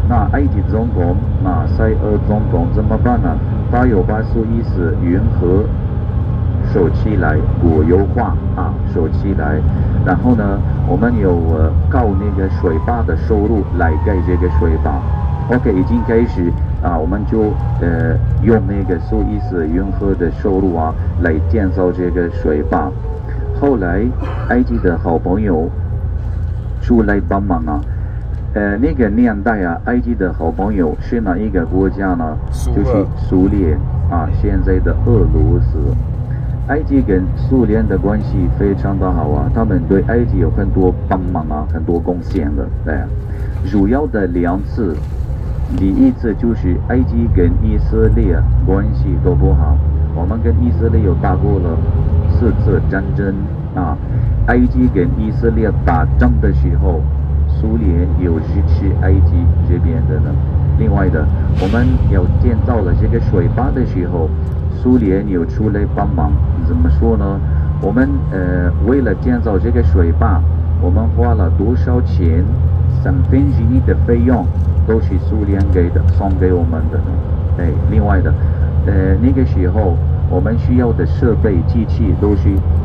那埃及总统马塞尔总统怎么办呢？他有把苏伊士运河收起来，国有化啊，收起来。然后呢，我们有靠那个水坝的收入来盖这个水坝。OK， 已经开始啊，我们就用那个苏伊士运河的收入啊来建造这个水坝。后来埃及的好朋友出来帮忙啊。那个年代啊，埃及的好朋友是哪一个国家呢？就是苏联啊，现在的俄罗斯。埃及跟苏联的关系非常的好啊，他们对埃及有很多帮忙啊，很多贡献的。对，主要的2次，第一次就是埃及跟以色列关系都不好，我们跟以色列有打过了4次战争啊。埃及跟以色列打仗的时候，苏联有支持埃及这边的呢。另外的，我们要建造了这个水坝的时候，苏联有出来帮忙。怎么说呢？我们为了建造这个水坝，我们花了多少钱？1/3的费用都是苏联给的，送给我们的呢。另外的，那个时候我们需要的设备机器都是